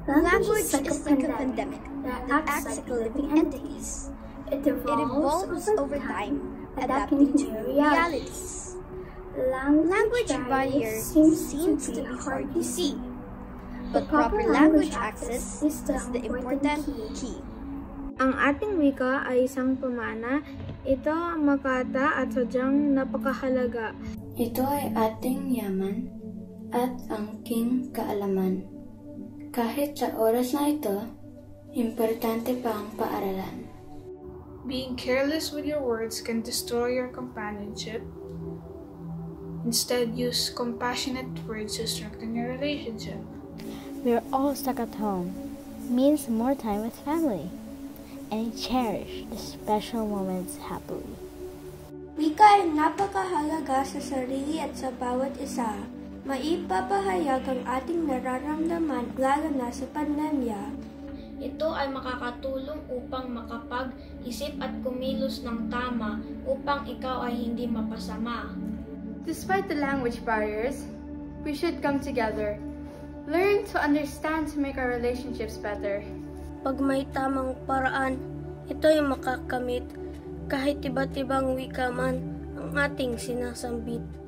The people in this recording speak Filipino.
Language is like a pandemic that acts like living entities. It evolves over time, adapting to new realities. Language barriers seems to be hard to see, but proper language access is the important key. Ang ating wika ay isang pamana. Ito ang makata at sadyang napakahalaga. Ito ay ating yaman at angking kaalaman. Kahit sa oras na ito, importante pa ang paaralan. Being careless with your words can destroy your companionship. Instead, use compassionate words to strengthen your relationship. We're all stuck at home. Means more time with family. And cherish the special moments happily. Wika ay napakahalaga sa sarili at sa bawat isa. Maipapahayag ang ating nararamdaman lalo na sa pandemya. Ito ay makakatulong upang makapag-isip at kumilos ng tama upang ikaw ay hindi mapasama. Despite the language barriers, we should come together. Learn to understand to make our relationships better. Pag may tamang paraan, ito ay makakamit kahit iba't ibang wika man ang ating sinasambit.